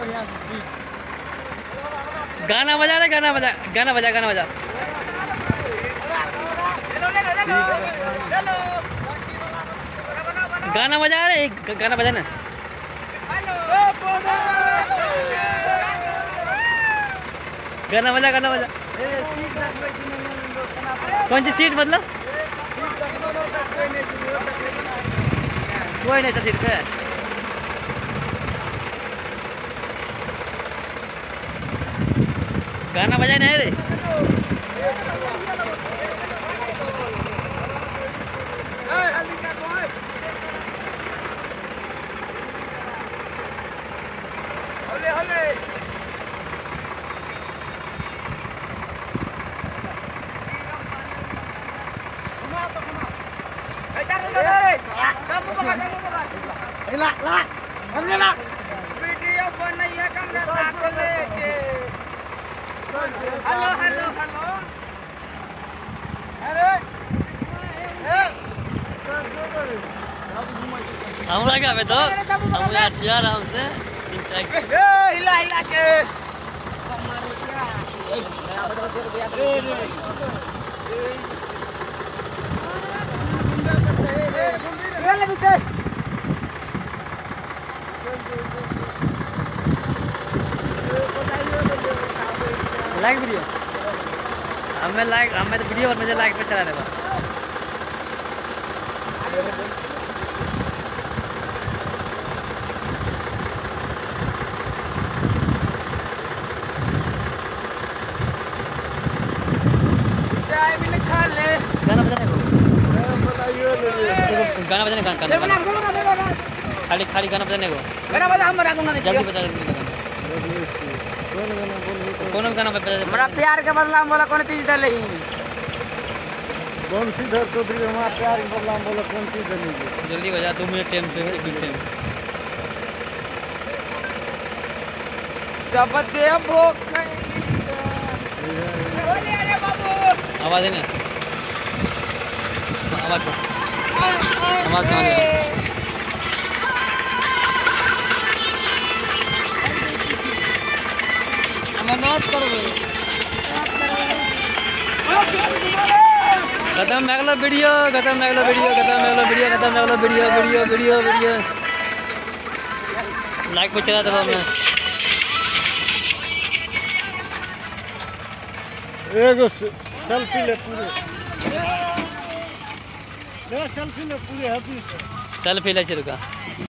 बढ़िया से सीख। गाना बजा रे, गाना बजा, गाना बजा, गाना बजा। गाना बजा रे, गाना बजा ना। गाना बजा, गाना बजा। कौन सी सीट मतलब? कोई नहीं था सीट पे। गाना बजाए नहीं रे। वीडियो बनैया कमरा साथ लेके। Hello hello hello. अरे हमरा क्या पे तो हम यार जा रहा हमसे हिला हिला के लाइक वीडियो हमें तो वीडियो और मुझे लाइक पे चला देगा। गाना बजाने को गाना बजाने खाली खाली गाना बजाने को जल्दी बता कौन गाना बजा। हमारा प्यार के बदला में बोला कौन चीज दे बंशीधर चौधरी हमारा प्यार के बदला में बोला कौन चीज देंगे। जल्दी बजा 2 मिनट टाइम पे 1 मिनट टाइम। जब दे भूख आवाज है ना, आवाज आवाज कहाँ है? खत्म मैगलो वीडियो, खत्म मैगलो वीडियो, खत्म मैगलो वीडियो, खत्म मैगलो video, video video video like पे चला दो हमने। एगो सेल्फी ले पूरे, सेल्फी ले पूरे हैप्पी सेल्फी ले रुका।